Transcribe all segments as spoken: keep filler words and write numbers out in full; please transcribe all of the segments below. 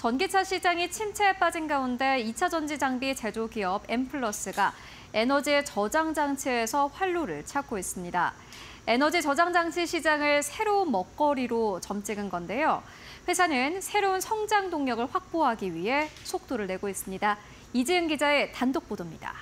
전기차 시장이 침체에 빠진 가운데 이차 전지 장비 제조 기업 엠플러스가 에너지 저장 장치에서 활로를 찾고 있습니다. 에너지 저장 장치 시장을 새로운 먹거리로 점찍은 건데요. 회사는 새로운 성장 동력을 확보하기 위해 속도를 내고 있습니다. 이지은 기자의 단독 보도입니다.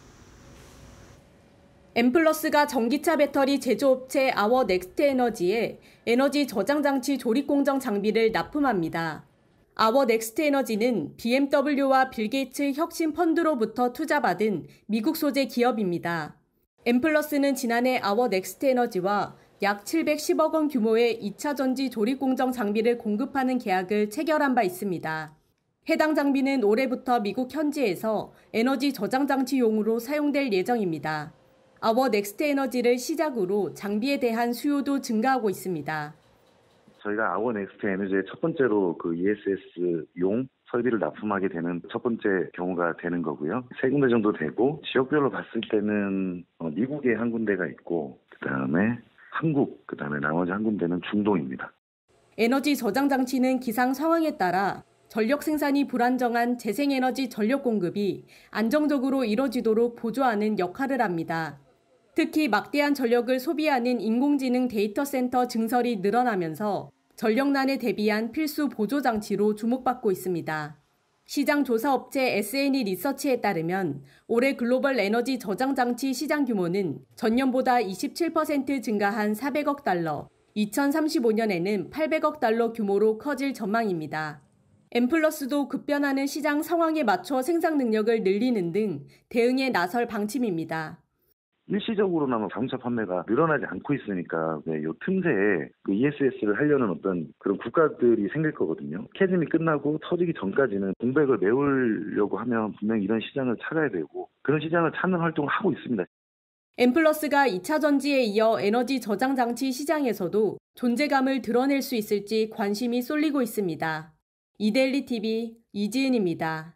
엠플러스가 전기차 배터리 제조업체 아워 넥스트 에너지에 에너지 저장 장치 조립 공정 장비를 납품합니다. 아워 넥스트 에너지는 비엠더블유와 빌 게이츠 혁신 펀드로부터 투자받은 미국 소재 기업입니다. 엠플러스는 지난해 아워 넥스트 에너지와 약 칠백십억 원 규모의 이차 전지 조립 공정 장비를 공급하는 계약을 체결한 바 있습니다. 해당 장비는 올해부터 미국 현지에서 에너지 저장 장치용으로 사용될 예정입니다. 아워 넥스트 에너지를 시작으로 장비에 대한 수요도 증가하고 있습니다. 저희가 아워 넥스트 에너지의 첫 번째로 그 이에스에스용 설비를 납품하게 되는 첫 번째 경우가 되는 거고요. 세 군데 정도 되고 지역별로 봤을 때는 미국에 한 군데가 있고 그다음에 한국, 그다음에 나머지 한 군데는 중동입니다. 에너지 저장 장치는 기상 상황에 따라 전력 생산이 불안정한 재생에너지 전력 공급이 안정적으로 이뤄지도록 보조하는 역할을 합니다. 특히 막대한 전력을 소비하는 인공지능 데이터 센터 증설이 늘어나면서 전력난에 대비한 필수 보조 장치로 주목받고 있습니다. 시장 조사 업체 에스엔이 리서치에 따르면 올해 글로벌 에너지 저장 장치 시장 규모는 전년보다 이십칠 퍼센트 증가한 사백억 달러, 이천삼십오 년에는 팔백억 달러 규모로 커질 전망입니다. 엠플러스도 급변하는 시장 상황에 맞춰 생산 능력을 늘리는 등 대응에 나설 방침입니다. 일시적으로나마 자동차 판매가 늘어나지 않고 있으니까 네, 이 틈새에 그 이에스에스를 하려는 어떤 그런 국가들이 생길 거거든요. 캐즘이 끝나고 터지기 전까지는 공백을 메우려고 하면 분명히 이런 시장을 찾아야 되고 그런 시장을 찾는 활동을 하고 있습니다. 엠플러스가 이차 전지에 이어 에너지 저장 장치 시장에서도 존재감을 드러낼 수 있을지 관심이 쏠리고 있습니다. 이데일리 티비 이지은입니다.